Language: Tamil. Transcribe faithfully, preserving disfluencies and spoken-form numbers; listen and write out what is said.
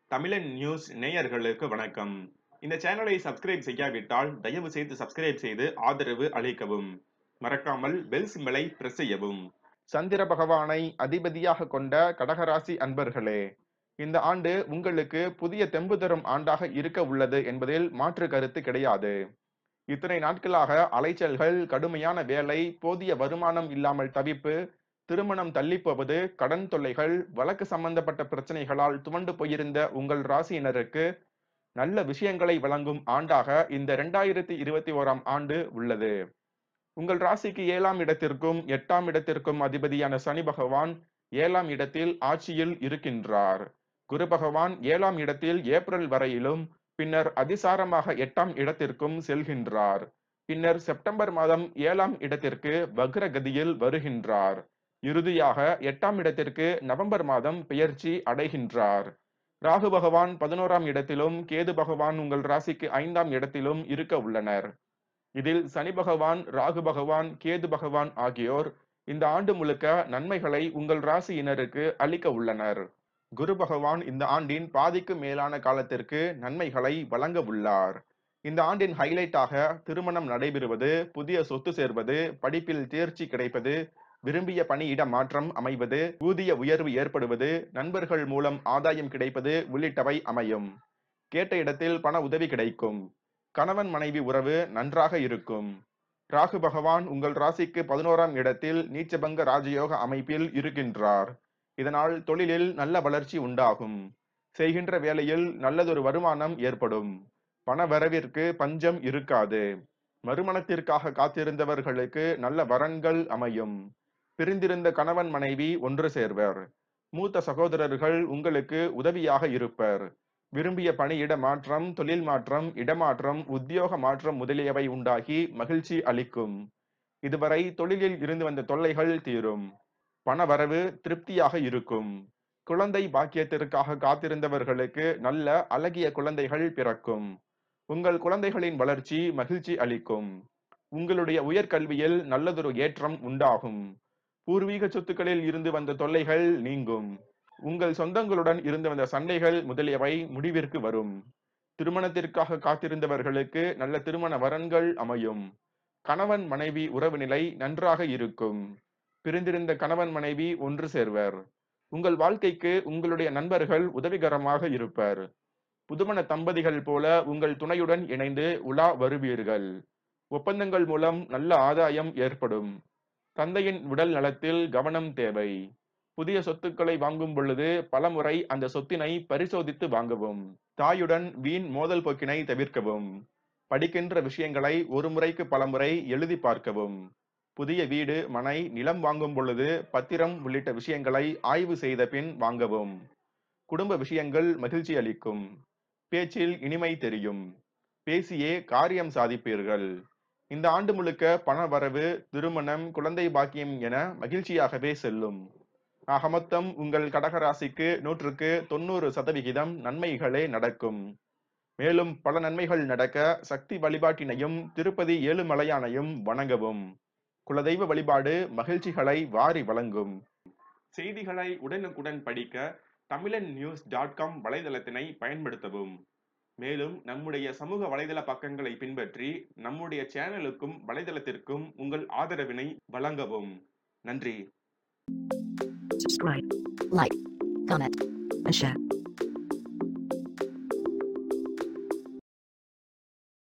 தமிழன் நியூஸ் நேயர்களுக்கு வணக்கம். இந்த சேனலை சப்ஸ்கிரைப் செய்யாவிட்டால் தயவு செய்து சப்ஸ்கிரைப் செய்து ஆதரவு அளிக்கவும். மறக்காமல் பெல் சிம்பலை பிரஸ் செய்யவும். சந்திர பகவானை அதிபதியாக கொண்ட கடகராசி அன்பர்களே, இந்த ஆண்டு உங்களுக்கு புதிய தெம்பு தரும் ஆண்டாக இருக்க உள்ளது என்பதில் மாற்று கருத்து கிடையாது. இத்தனை நாட்களாக அலைச்சல்கள், கடுமையான வேலை, போதிய வருமானம் இல்லாமல் தவிப்பு, திருமணம் தள்ளி போவது, கடன் தொல்லைகள், வழக்கு சம்பந்தப்பட்ட பிரச்சனைகளால் துவண்டு போயிருந்த உங்கள் ராசியினருக்கு நல்ல விஷயங்களை வழங்கும் ஆண்டாக இந்த இரண்டாயிரத்தி இருபத்தி ஓராம் ஆண்டு உள்ளது. உங்கள் ராசிக்கு ஏழாம் இடத்திற்கும் எட்டாம் இடத்திற்கும் அதிபதியான சனி பகவான் ஏழாம் இடத்தில் ஆட்சியில் இருக்கின்றார். குரு பகவான் ஏழாம் இடத்தில் ஏப்ரல் வரையிலும், பின்னர் அதிசாரமாக எட்டாம் இடத்திற்கும் செல்கின்றார். பின்னர் செப்டம்பர் மாதம் ஏழாம் இடத்திற்கு வக்ரகதியில் வருகின்றார். இறுதியாக எட்டாம் இடத்திற்கு நவம்பர் மாதம் பெயர்ச்சி அடைகின்றார். ராகு பகவான் பதினோராம் இடத்திலும், கேது பகவான் உங்கள் ராசிக்கு ஐந்தாம் இடத்திலும் இருக்க உள்ளனர். இதில் சனி பகவான், ராகு பகவான், கேது பகவான் ஆகியோர் இந்த ஆண்டு முழுக்க நன்மைகளை உங்கள் ராசியினருக்கு அளிக்க உள்ளனர். குரு பகவான் இந்த ஆண்டின் பாதிக்கு மேலான காலத்திற்கு நன்மைகளை வழங்க உள்ளார். இந்த ஆண்டின் ஹைலைட்டாக திருமணம் நடைபெறுவது, புதிய சொத்து சேர்வது, படிப்பில் தேர்ச்சி கிடைப்பது, விரும்பிய பணியிட மாற்றம் அமைவது, ஊதிய உயர்வு ஏற்படுவது, நண்பர்கள் மூலம் ஆதாயம் கிடைப்பது உள்ளிட்டவை அமையும். கேட்ட இடத்தில் பண உதவி கிடைக்கும். கணவன் மனைவி உறவு நன்றாக இருக்கும். ராகு பகவான் உங்கள் ராசிக்கு பதினோராம் இடத்தில் நீச்சபங்க ராஜயோக அமைப்பில் இருக்கின்றார். இதனால் தொழிலில் நல்ல வளர்ச்சி உண்டாகும். செய்கின்ற வேலையில் நல்லதொரு வருமானம் ஏற்படும். பண வரவிற்கு பஞ்சம் இருக்காது. மறுமணத்திற்காக காத்திருந்தவர்களுக்கு நல்ல வரன்கள் அமையும். பிரிந்திருந்த கணவன் மனைவி ஒன்று சேர்வர். மூத்த சகோதரர்கள் உங்களுக்கு உதவியாக இருப்பர். விரும்பிய பணியிட மாற்றம், தொழில் மாற்றம், இடமாற்றம், உத்தியோக மாற்றம் முதலியவை உண்டாகி மகிழ்ச்சி அளிக்கும். இதுவரை தொழிலில் இருந்து வந்த தொல்லைகள் தீரும். பண வரவு திருப்தியாக இருக்கும். குழந்தை பாக்கியத்திற்காக காத்திருந்தவர்களுக்கு நல்ல அழகிய குழந்தைகள் பிறக்கும். உங்கள் குழந்தைகளின் வளர்ச்சி மகிழ்ச்சி அளிக்கும். உங்களுடைய உயர்கல்வியில் நல்லதொரு ஏற்றம் உண்டாகும். பூர்வீக சொத்துக்களில் இருந்து வந்த தொல்லைகள் நீங்கும். உங்கள் சொந்தங்களுடன் இருந்து வந்த சண்டைகள் முதலியவை முடிவிற்கு வரும். திருமணத்திற்காக காத்திருந்தவர்களுக்கு நல்ல திருமண வரன்கள் அமையும். கணவன் மனைவி உறவு நிலை நன்றாக இருக்கும். பிரிந்திருந்த கணவன் மனைவி ஒன்று சேர்வர். உங்கள் வாழ்க்கைக்கு உங்களுடைய நண்பர்கள் உதவிகரமாக இருப்பர். புதுமண தம்பதிகள் போல உங்கள் துணையுடன் இணைந்து உலா வருவீர்கள். ஒப்பந்தங்கள் மூலம் நல்ல ஆதாயம் ஏற்படும். தந்தையின் உடல் நலத்தில் கவனம் தேவை. புதிய சொத்துக்களை வாங்கும் பொழுது பலமுறை அந்த சொத்தினை பரிசோதித்து வாங்கவும். தாயுடன் வீண் மோதல் போக்கினை தவிர்க்கவும். படிக்கின்ற விஷயங்களை ஒரு முறைக்கு பலமுறை எழுதி பார்க்கவும். புதிய வீடு, மனை, நிலம் வாங்கும் பொழுது பத்திரம் உள்ளிட்ட விஷயங்களை ஆய்வு செய்த பின் வாங்கவும். குடும்ப விஷயங்கள் மகிழ்ச்சி அளிக்கும். பேச்சில் இனிமை தெரியும். பேசியே காரியம் சாதிப்பீர்கள். இந்த ஆண்டு முழுக்க பண வரவு, திருமணம், குழந்தை பாக்கியம் என மகிழ்ச்சியாகவே செல்லும். ஆக மொத்தம் உங்கள் கடகராசிக்கு நூற்றுக்கு தொண்ணூறு சதவிகிதம் நன்மைகளே நடக்கும். மேலும் பல நன்மைகள் நடக்க சக்தி வழிபாட்டினையும் திருப்பதி ஏழுமலையானையும் வணங்கவும். குலதெய்வ வழிபாடு மகிழ்ச்சிகளை வாரி வழங்கும். செய்திகளை உடனுக்குடன் படிக்க தமிழன் நியூஸ் டாட் காம் வலைதளத்தினை பயன்படுத்தவும். மேலும் நம்முடைய சமூக வலைதள பக்கங்களை பின்பற்றி நம்முடைய சேனலுக்கும் வலைதளத்திற்கும் உங்கள் ஆதரவினை வழங்கவும். நன்றி. Subscribe, like, comment, and share.